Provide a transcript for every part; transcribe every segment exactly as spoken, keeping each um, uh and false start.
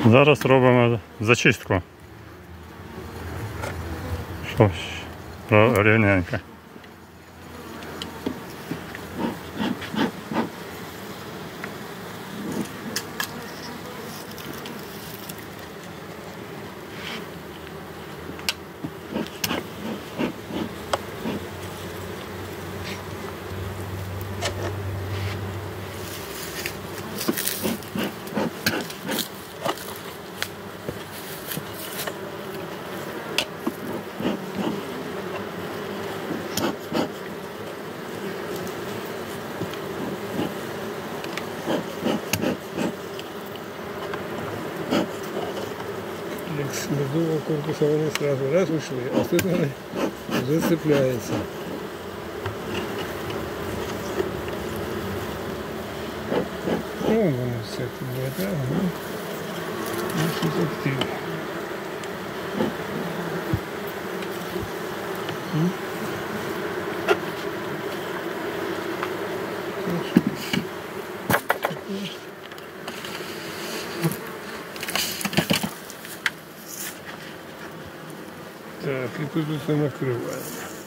Зараз робимо зачистку. Що ж, рівненько. С медового корпуса они сразу раз ушли, а тут они уже цепляется. Ну, вон все это будет, да? Ну, что активно. Так, и тут все накрываем.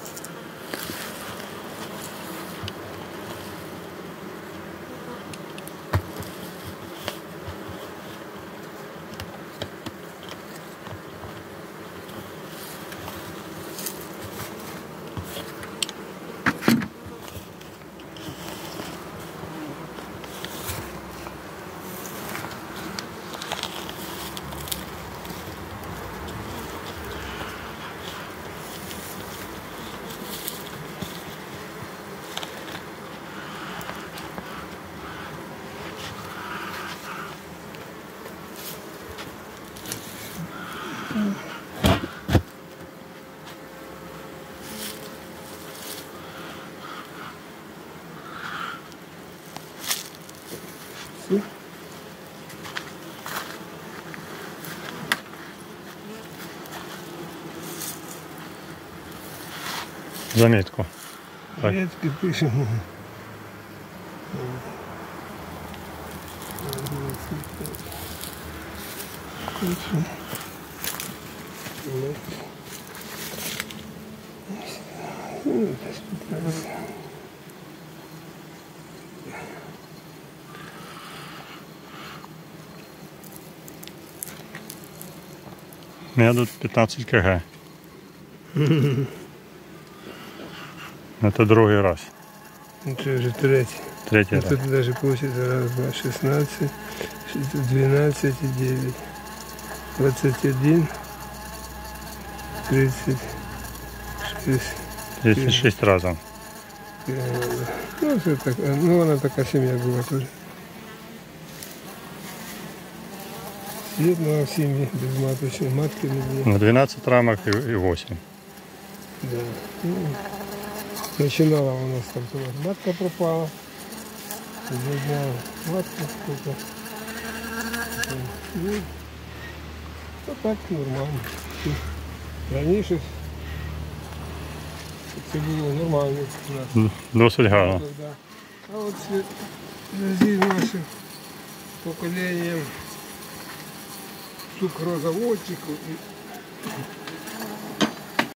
Заметку. Заметки пишем. У меня тут пятнадцать кг. Это другой раз. Это уже третий. Третий раз. Тут даже получится раз, два, шестнадцать, двенадцать и девять, двадцать один, тридцать шесть. тридцать шесть разов. Ну, это так, ну, она такая семья была тоже. Одна в семье, без маточной, матки не было. На двенадцать рамок и, и восемь. Да. Ну, начинала у нас там матка пропала. Задняла матка сколько. Ну, вот так нормально. Раньше це було нормально у нас. Досить гарно. Да. А от з нашим поколінням цукрозаводчиків і